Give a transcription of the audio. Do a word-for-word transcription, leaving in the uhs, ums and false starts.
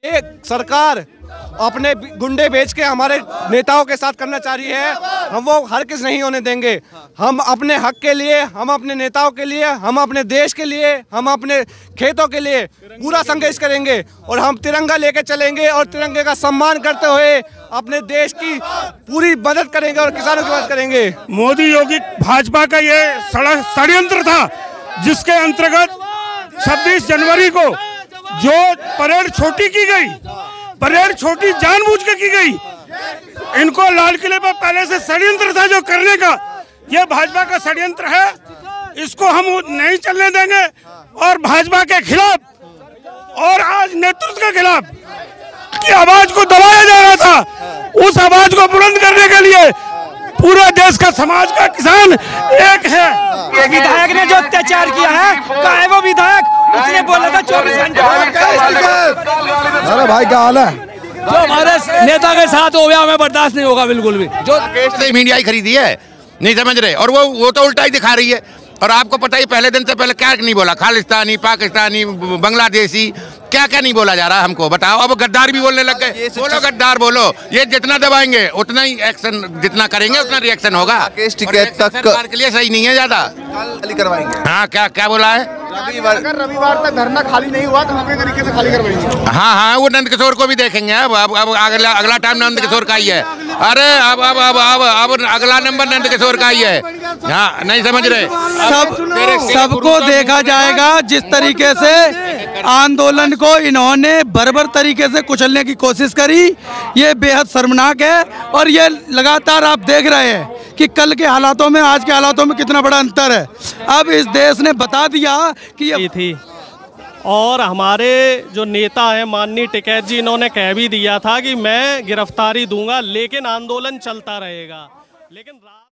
एक सरकार अपने गुंडे बेच के हमारे नेताओं के साथ करना चाह रही है, हम वो हर किस नहीं होने देंगे। हम अपने हक के लिए, हम अपने नेताओं के लिए, हम अपने देश के लिए, हम अपने खेतों के लिए पूरा संघर्ष करेंगे और हम तिरंगा लेके चलेंगे और तिरंगे का सम्मान करते हुए अपने देश की पूरी मदद करेंगे और किसानों की मदद करेंगे। मोदी योगी भाजपा का ये षड्यंत्र था जिसके अंतर्गत छब्बीस जनवरी को जो परेड छोटी की गई, परेड छोटी जानबूझ के की गई। इनको लाल किले पर पहले से षड्यंत्र था जो करने का, ये भाजपा का षड्यंत्र है, इसको हम नहीं चलने देंगे। और भाजपा के खिलाफ और आज नेतृत्व के खिलाफ की आवाज को दबाया जा रहा था, उस आवाज को बुलंद करने के लिए पूरे देश का समाज का किसान एक है। विधायक ने जो अत्याचार किया है, कहाँ है वो विधायक? उसने बोला था चौबीस घंटे। अरे भाई क्या हाल है? जो हमारे नेता के साथ हो गया हमें बर्दाश्त नहीं होगा बिल्कुल भी। जो केस मीडिया ही खरीदी है, नहीं समझ रहे, और वो वो तो उल्टा ही दिखा रही है। और आपको पता ही पहले दिन से पहले क्या नहीं बोला, खालिस्तानी, पाकिस्तानी, बांग्लादेशी, क्या क्या नहीं बोला जा रहा हमको बताओ। अब गद्दार भी बोलने लग गए, बोलो गद्दार बोलो। ये जितना दबाएंगे उतना ही एक्शन, जितना करेंगे उतना रिएक्शन होगा। टिकट तक सरकार के लिए सही नहीं है ज्यादा। खाली करवाएंगे। हाँ, क्या क्या बोला है? रविवार अगर रविवार तक धरना खाली नहीं हुआ तो हम तरीके से खाली करवाएंगे। हाँ हाँ, वो नंद किशोर को भी देखेंगे। अब अब अब अगला अगला टाइम नंद किशोर का ही है। अरे अब अब अब अब अब अगला नंबर नंद किशोर का ही है। हाँ, नहीं समझ रहे। सब सबको देखा जाएगा जिस तरीके से आंदोलन को इन्होंने बर्बर तरीके से कुचलने की कोशिश करी, ये बेहद शर्मनाक है। और ये लगातार आप देख रहे हैं कि कल के हालातों में आज के हालातों में कितना बड़ा अंतर है। अब इस देश ने बता दिया कि ये थी। और हमारे जो नेता हैं माननीय टिकैत जी, इन्होंने कह भी दिया था कि मैं गिरफ्तारी दूंगा लेकिन आंदोलन चलता रहेगा। लेकिन